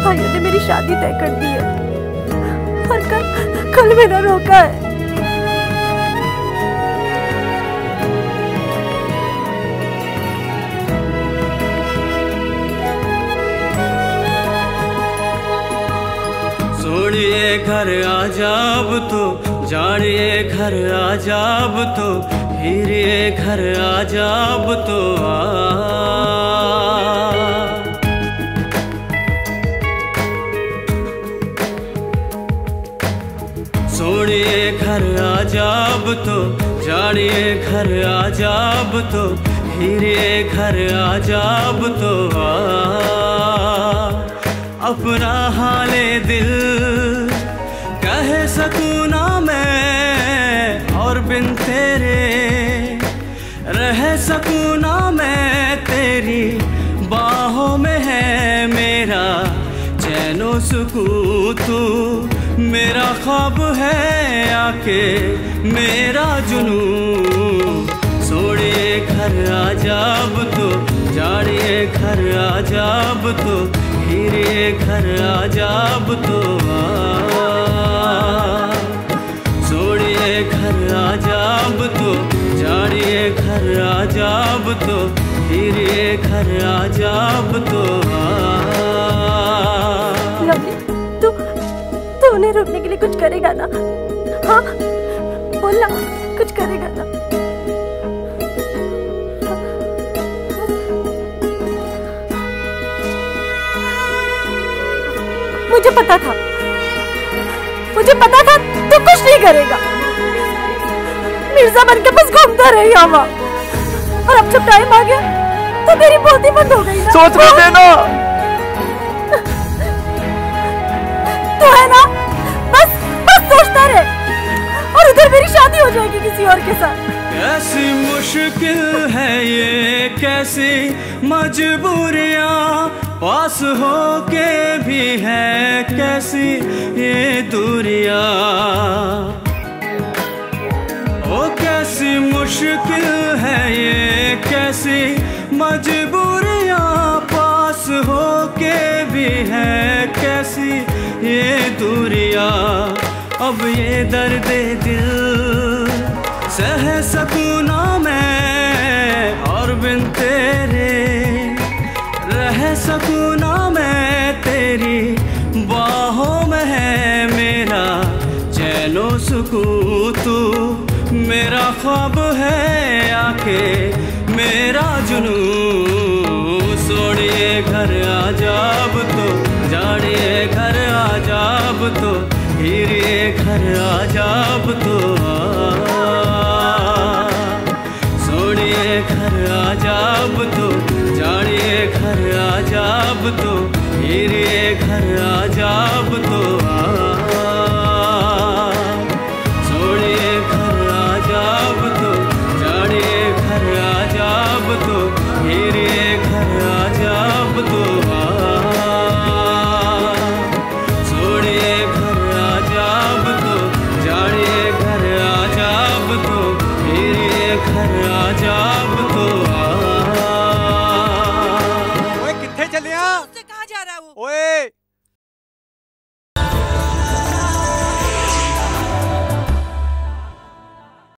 भाइयों ने मेरी शादी तय कर दी है और कल मेरा रोका है। सोनिए घर आजा अब तो, जानिए घर आजा अब तो, हीरे घर आजा अब तो सोनिए घर आजा अब तो, जानिए घर आजा अब तो, हीरे घर आजा अब तो अपना हाले दिल कह सकूं ना मैं, और बिन तेरे रह सकूं ना मैं। तेरी बाहों में है मेरा चैनो सुकून, तू मेरा ख्वाब है आके मेरा जुनून। सोनिए घर आजा अब तो, जानिए घर आजा अब तो, हीरे घर आजा अब तो सोनिए घर आजा अब तो, जानिए घर आजा अब तो, हीरे घर आजा अब तो तू उन्हें रोकने के लिए कुछ करेगा ना? हाँ बोलना, कुछ करेगा ना? मुझे पता था तू कुछ नहीं करेगा। मिर्जा बन के बस घूमता रही हवा, और अब जब टाइम आ गया तो मेरी बोलती बंद हो गई ना। सोच मत देना, तू है ना, बस सोचता रहे और उधर मेरी शादी हो जाएगी किसी और के साथ। कैसी मुश्किल है ये, कैसी मजबूरियां, पास हो के भी है कैसी ये दूरियां। ओ कैसी मुश्किल है ये, कैसी मजबूरियां, पास हो के भी है कैसी ये दूरियां। अब ये दर्द दिल सह सकूं ना मैं, और बिन तेरे रह सकूं ना मैं। तेरी बाहों में है मेरा चैनो सुकून, तू मेरा ख्वाब है आके मेरा जुनून। सोनिए घर आजा अब तो, जानिए घर आजा अब तो, हीरे घर आजा अब तो सोनिए घर आजा अब तो, जानिए घर आजा अब तो, हीरे घर आजा अब तो सोनिए घर आजा अब तो, जानिए घर आजा अब तो, हीरे घर आजा अब तो सोनिए घर आजा अब तो, जानिए घर आजा अब तो, हीरे घर आजा अब तो ओए किथे चलिया? कहाँ जा रहा है वो? ओए